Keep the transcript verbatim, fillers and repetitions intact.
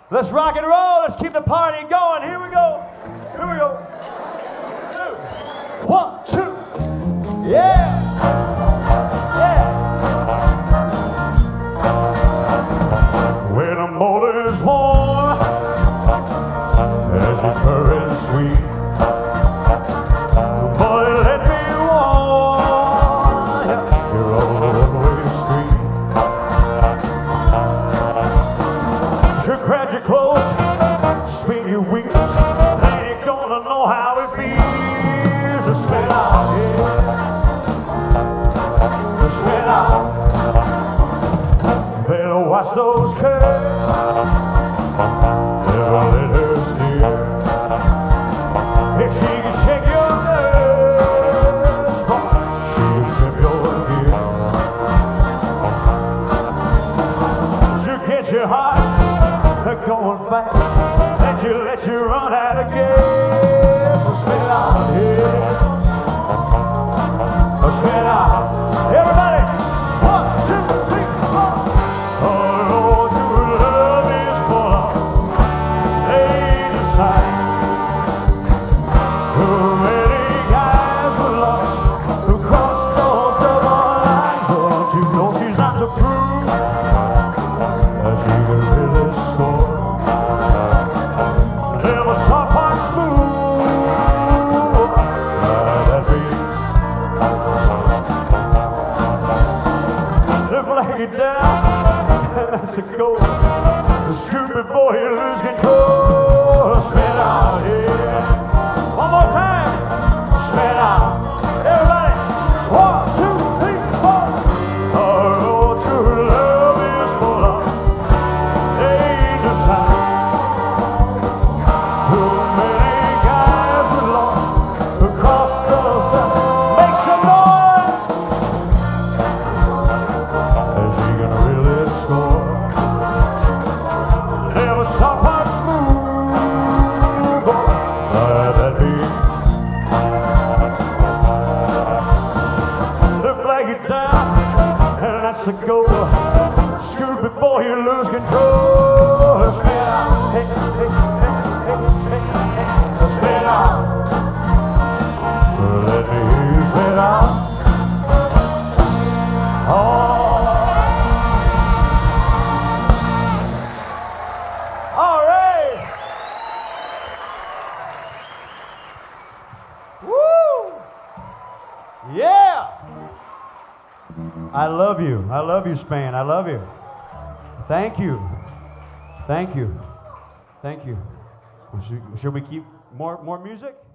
Let's rock and roll. Let's keep the party going. Here we go. Here we go. Two. One, two. Yeah. Yeah. When a motor is warm and it's very sweet, boy, let me warm you're on the one-way street. Sure, crash your clothes, spin your wheels, then you're gonna know how it feels to spin out, yeah. To spin out. Better watch those curves, never let her steer. If she can shake your nerves, she can trip your gear. She'll get your heart going fast, and she'll let you run out of gas. So spin out, yeah. So spin out. Everybody, one, two, three, four. Oh, Lord, your love is full of laid aside. Too many guys were lost who crossed those double lines. Don't you know she's not to prove that she can really score? Never stop on smooth like that beat. Flag it down, and that's a goal. Scoot before you lose control. Spin out, yeah. One more time. Spin out. Everybody. One, two, three, four. Oh, Lord, true love is full of danger signs. Too many guys were lost across those down. Make some noise. To go, scoot before you lose control. Spin out, hey, hey, hey, hey, hey, hey. Spin out. Let me hear you spin out. Oh. All right. Woo! Yeah. I love you. I love you, Spain. I love you. Thank you. Thank you. Thank you. Should, should we keep more more music?